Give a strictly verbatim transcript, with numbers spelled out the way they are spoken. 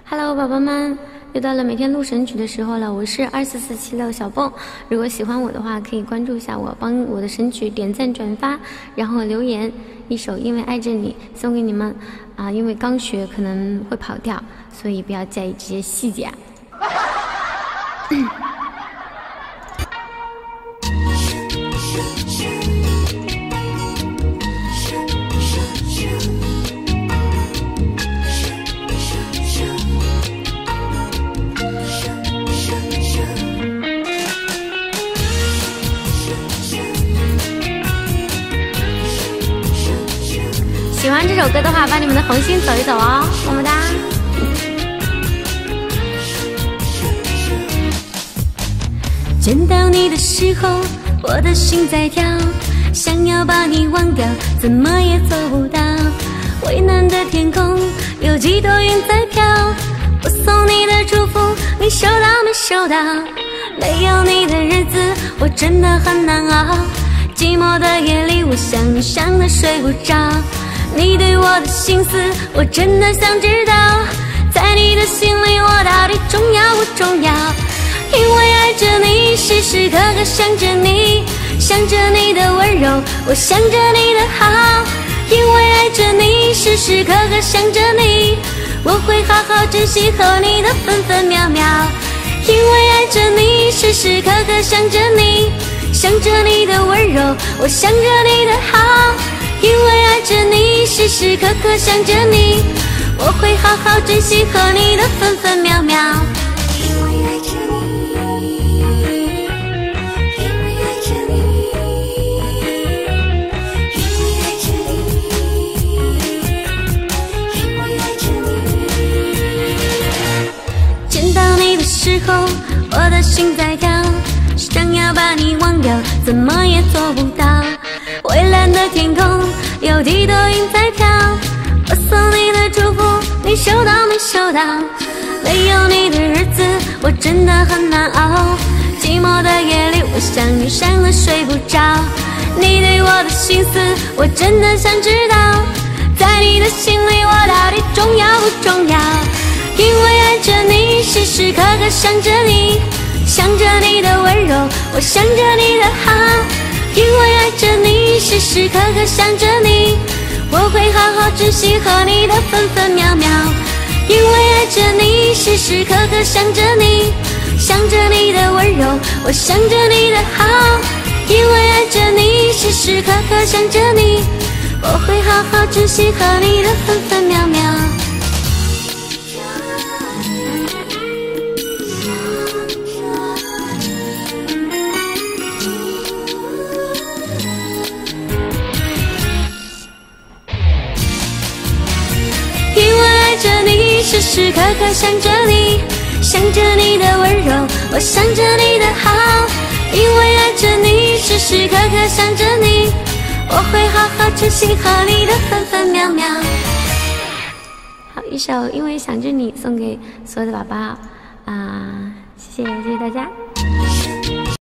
Hello， 宝宝们，又到了每天录神曲的时候了。我是二四四七六小蹦，如果喜欢我的话，可以关注一下我，帮我的神曲点赞转发，然后留言一首《因为爱着你》送给你们啊。因为刚学可能会跑调，所以不要在意这些细节。喜欢这首歌的话，把你们的红心走一走哦，么么哒！见到你的时候，我的心在跳，想要把你忘掉，怎么也做不到。蔚蓝的天空，有几朵云在飘。我送你的祝福，你收到没收到？没有你的日子，我真的很难熬。寂寞的夜里，我想你想得睡不着。你对我的心思，我真的想知道，在你的心里，我到底重要不重要？因为爱着你，时时刻刻想着你，想着你的温柔，我想着你的好。因为爱着你，时时刻刻想着你，我会好好珍惜和你的分分秒秒。因为爱着你，时时刻刻想着你，想着你的温柔，我想着你的好。因为爱着你，时时刻刻想着你，我会好好珍惜和你的分分秒秒。因为爱着你，因为爱着你，因为爱着你，因为爱着你。见到你的时候，我的心在跳，想要把你忘掉，怎么也做不到。蔚蓝的天空，有几朵云在飘。我送你的祝福，你收到没收到？没有你的日子，我真的很难熬。寂寞的夜里，我想你想得睡不着。你对我的心思，我真的想知道，在你的心里，我到底重要不重要？因为爱着你，时时刻刻想着你，想着你的温柔，我想着你的好。因为爱着你，时时刻刻想着你，我会好好珍惜和你的分分秒秒。因为爱着你，时时刻刻想着你，想着你的温柔，我想着你的好。因为爱着你，时时刻刻想着你，我会好好珍惜和你的分分秒秒。时时刻刻想着你，想着你的温柔，我想着你的好。因为爱着你，时时刻刻想着你，我会好好珍惜和你的分分秒秒。好，一首《因为想着你》送给所有的宝宝啊，谢谢谢谢大家。